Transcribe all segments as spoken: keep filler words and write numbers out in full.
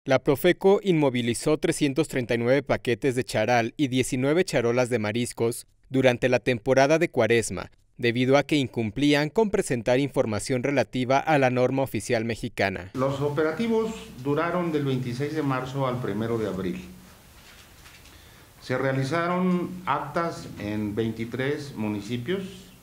La Profeco inmovilizó trescientos treinta y nueve paquetes de charal y diecinueve charolas de mariscos durante la temporada de Cuaresma, debido a que incumplían con presentar información relativa a la norma oficial mexicana. Los operativos duraron del veintiséis de marzo al primero de abril. Se realizaron actas en veintitrés municipios,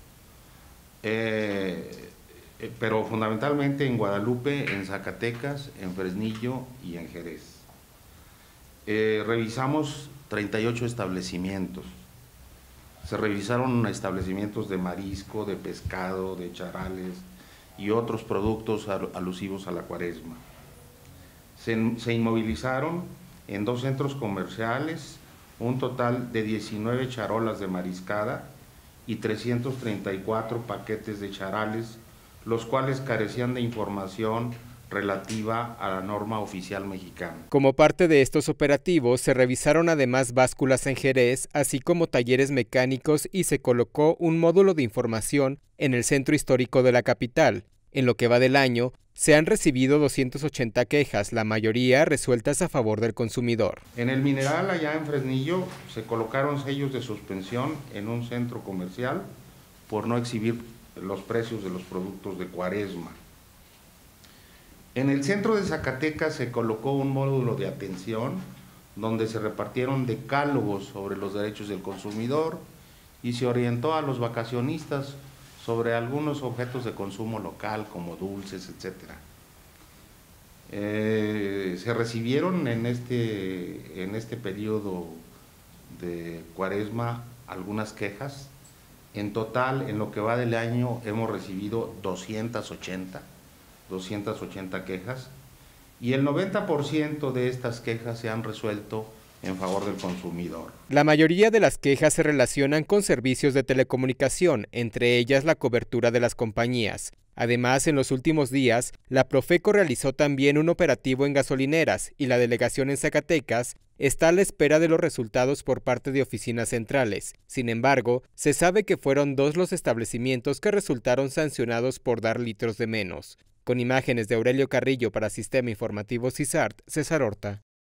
eh, pero fundamentalmente en Guadalupe, en Zacatecas, en Fresnillo y en Jerez. Eh, revisamos treinta y ocho establecimientos. Se revisaron establecimientos de marisco, de pescado, de charales y otros productos alusivos a la Cuaresma. Se, se inmovilizaron en dos centros comerciales un total de diecinueve charolas de mariscada y trescientos treinta y cuatro paquetes de charales, los cuales carecían de información relativa a la norma oficial mexicana. Como parte de estos operativos, se revisaron además básculas en Jerez, así como talleres mecánicos, y se colocó un módulo de información en el centro histórico de la capital. En lo que va del año, se han recibido doscientas ochenta quejas, la mayoría resueltas a favor del consumidor. En el Mineral, allá en Fresnillo, se colocaron sellos de suspensión en un centro comercial por no exhibir los precios de los productos de Cuaresma. En el centro de Zacatecas se colocó un módulo de atención donde se repartieron decálogos sobre los derechos del consumidor y se orientó a los vacacionistas sobre algunos objetos de consumo local como dulces, etcétera. Eh, se recibieron en este, en este periodo de Cuaresma algunas quejas. En total, en lo que va del año, hemos recibido doscientas ochenta quejas y el noventa por ciento de estas quejas se han resuelto en favor del consumidor. La mayoría de las quejas se relacionan con servicios de telecomunicación, entre ellas la cobertura de las compañías. Además, en los últimos días, la Profeco realizó también un operativo en gasolineras y la delegación en Zacatecas está a la espera de los resultados por parte de oficinas centrales. Sin embargo, se sabe que fueron dos los establecimientos que resultaron sancionados por dar litros de menos. Con imágenes de Aurelio Carrillo para Sistema Informativo CISART, César Horta.